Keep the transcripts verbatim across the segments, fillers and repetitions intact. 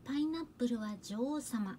パイナップルは女王様。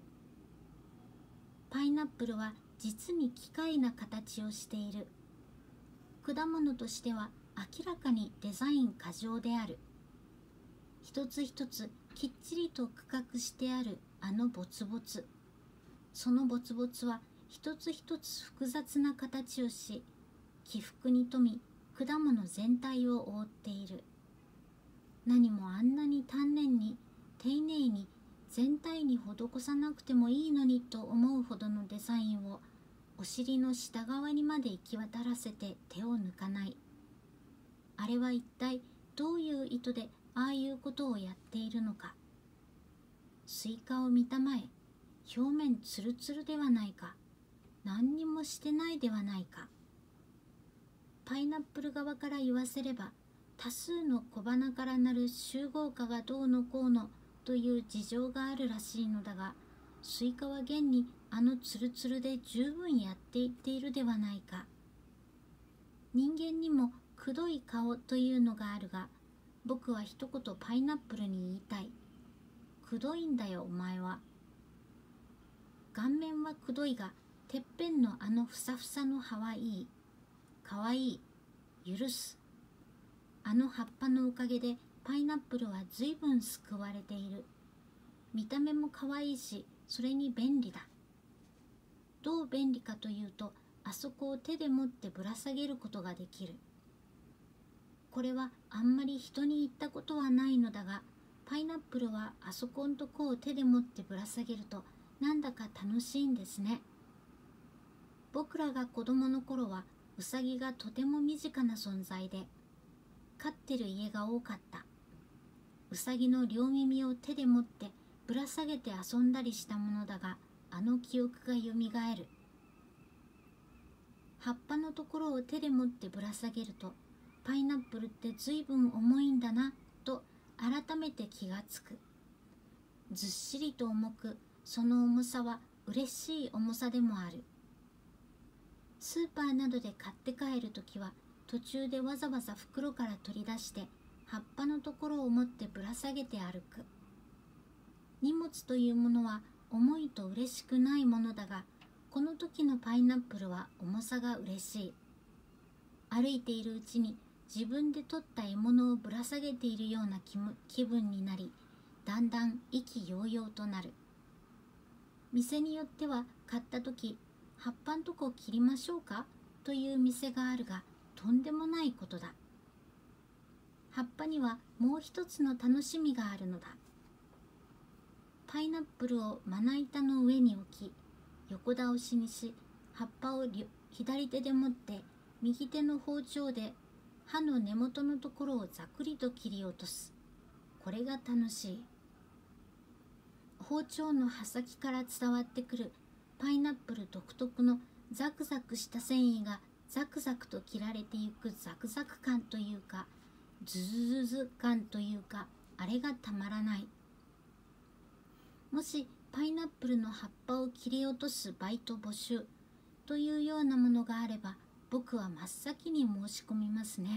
パイナップルは実に奇怪な形をしている。果物としては明らかにデザイン過剰である。一つ一つきっちりと区画してあるあのボツボツ。そのボツボツは一つ一つ複雑な形をし、起伏に富み果物全体を覆っている。何もあんなに丹念に丁寧に全体に施さなくてもいいのにと思うほどのデザインをお尻の下側にまで行き渡らせて手を抜かない。あれは一体どういう意図でああいうことをやっているのか。スイカを見たまえ、表面ツルツルではないか。何にもしてないではないか。パイナップル側から言わせれば、多数の小花からなる集合花がどうのこうのという事情があるらしいのだが、スイカは現にあのツルツルで十分やっていっているではないか。人間にもくどい顔というのがあるが、僕は一言パイナップルに言いたい。くどいんだよお前は。顔面はくどいが、てっぺんのあのふさふさの葉はいい。かわいい。許す。あの葉っぱのおかげでパイナップルはずいぶん救われている。見た目もかわいいし、それに便利だ。どう便利かというと、あそこを手で持ってぶら下げることができる。これはあんまり人に言ったことはないのだが、パイナップルはあそこんとこを手で持ってぶら下げるとなんだか楽しいんですね。僕らが子供の頃はウサギがとても身近な存在で、飼ってる家が多かった。ウサギの両耳を手で持ってぶら下げて遊んだりしたものだが、あの記憶がよみがえる。葉っぱのところを手で持ってぶら下げると、パイナップルってずいぶん重いんだなと改めて気がつく。ずっしりと重く、その重さは嬉しい重さでもある。スーパーなどで買って帰るときは、途中でわざわざ袋から取り出して葉っぱのところを持ってぶら下げて歩く。荷物というものは重いと嬉しくないものだが、この時のパイナップルは重さが嬉しい。歩いているうちに自分で取った獲物をぶら下げているような気分になり、だんだん意気揚々となる。店によっては買った時、葉っぱんとこ切りましょうかという店があるが、とんでもないことだ。葉っぱにはもう一つの楽しみがあるのだ。パイナップルをまな板の上に置き、横倒しにし、葉っぱを左手で持って右手の包丁で刃の根元のところをざくりと切り落とす。これが楽しい。包丁の刃先から伝わってくるパイナップル独特のザクザクした繊維がザクザクと切られていくザクザク感というか、ズズズズ感というか、あれがたまらない。もしパイナップルの葉っぱを切り落とすバイト募集というようなものがあれば、僕は真っ先に申し込みますね。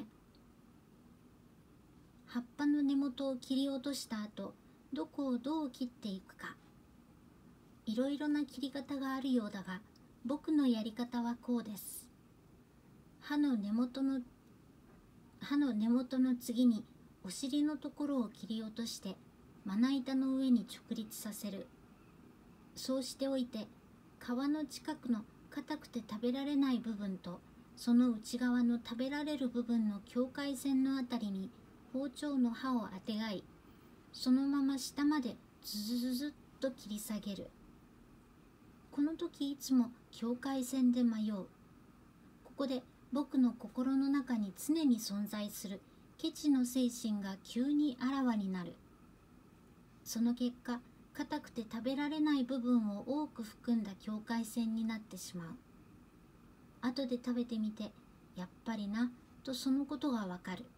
葉っぱの根元を切り落とした後、どこをどう切っていくか。いろいろな切り方があるようだが、僕のやり方はこうです。刃の根元の刃の根元の次にお尻のところを切り落としてまな板の上に直立させる。そうしておいて、皮の近くの硬くて食べられない部分とその内側の食べられる部分の境界線のあたりに包丁の刃をあてがい、そのまま下までズズズズッと切り下げる。この時いつも境界線で迷う。ここで僕の心の中に常に存在するケチの精神が急にあらわになる。その結果、硬くて食べられない部分を多く含んだ境界線になってしまう。後で食べてみて、やっぱりなとそのことがわかる。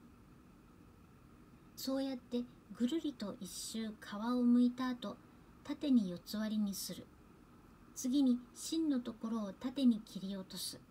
そうやってぐるりと一周皮を剥いた後、縦に四つ割りにする。次に芯のところを縦に切り落とす。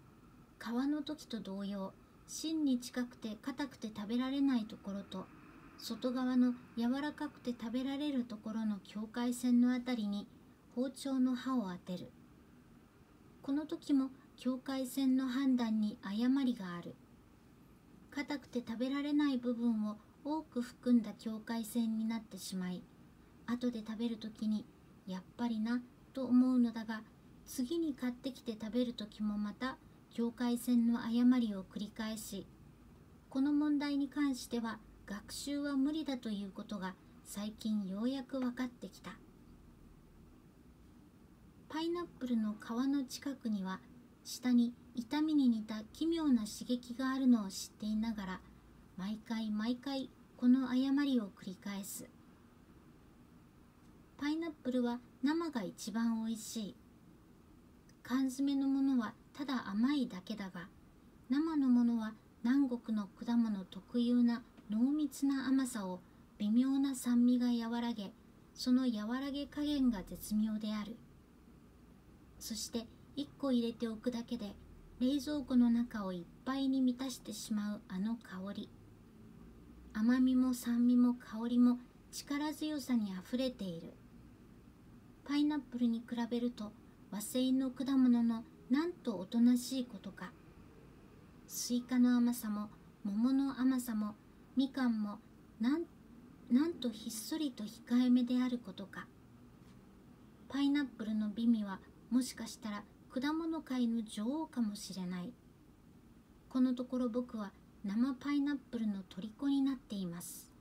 皮の時と同様、芯に近くて硬くて食べられないところと外側の柔らかくて食べられるところの境界線のあたりに包丁の刃を当てる。この時も境界線の判断に誤りがある。硬くて食べられない部分を多く含んだ境界線になってしまい、後で食べる時にやっぱりなと思うのだが、次に買ってきて食べる時もまた境界線の誤りを繰り返し、この問題に関しては学習は無理だということが最近ようやく分かってきた。パイナップルの皮の近くには下に痛みに似た奇妙な刺激があるのを知っていながら、毎回毎回この誤りを繰り返す。パイナップルは生が一番おいしい。缶詰のものはただ甘いだけだが、生のものは南国の果物特有な濃密な甘さを微妙な酸味が和らげ、その和らげ加減が絶妙である。そしていっこ入れておくだけで冷蔵庫の中をいっぱいに満たしてしまうあの香り。甘みも酸味も香りも力強さにあふれている。パイナップルに比べると和製の果物のなんとおとなしいことか。スイカの甘さも桃の甘さもみかんもなんなんとひっそりと控えめであることか。パイナップルの美味はもしかしたら果物界の女王かもしれない。このところ僕は生パイナップルの虜になっています。